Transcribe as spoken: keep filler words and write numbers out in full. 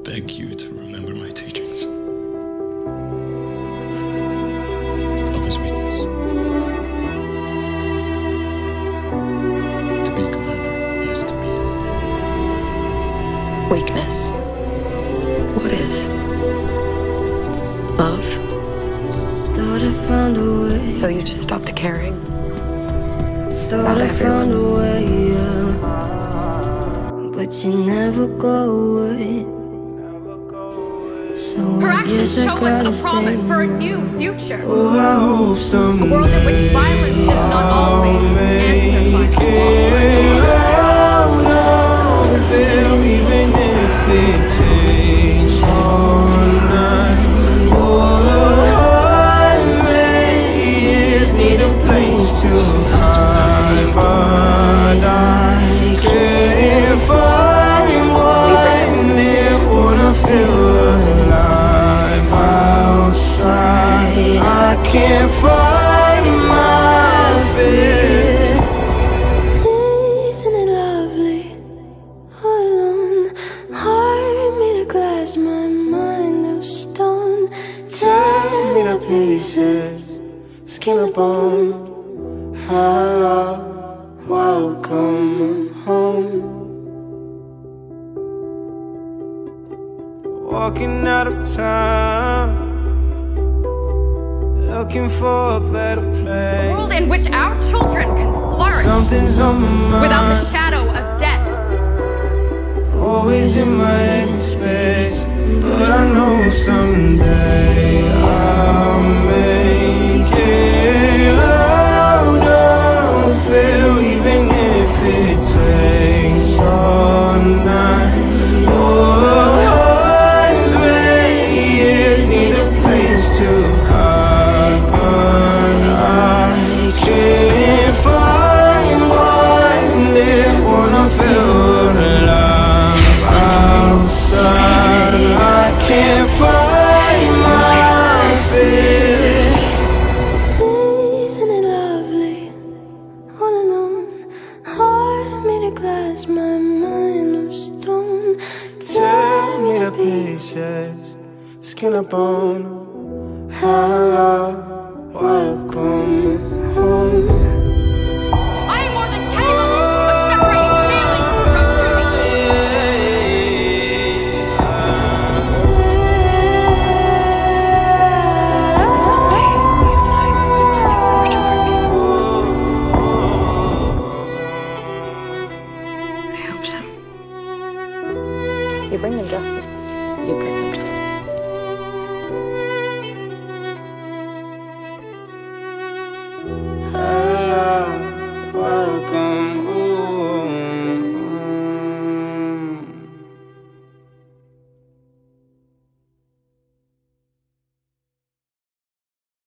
beg you to remember my teachings. Love is weakness. To be commander is to be alone. Weakness. What is? Love? Thought I found a way. So you just stopped caring? Thought I found a way, yeah. But you never go away. So Her I actions guess I show gotta us a promise stay for a now. new future. Oh, I hope someday A world in which violence does not always answer violence. Even if it takes all night. Oh, hundred need a place to hide, but I can't find one that wanna feel alive outside. I can't find my fear. Isn't it lovely? All alone, heart made of glass, my mind of stone. Tear me to pieces, skin and bone. Hello, welcome home. Walking out of town, looking for a better A place. world in which our children can flourish Something's on my mind, without the shadow of death. always in my head space. But I know someday I'll make it out of feel, even if it takes all night. Oh, hundred years need a place to hide, but I can't find one that wanna feel alive outside. I can't find my fear. Isn't it lovely? All alone, heart made of glass, my mind of stone. Tear me to pieces, skin and bone. Hello, welcome home. I am more than capable of separating feelings from duty. Someday, you and I will win nothing more to our people. I hope so. You bring them justice. You bring them justice.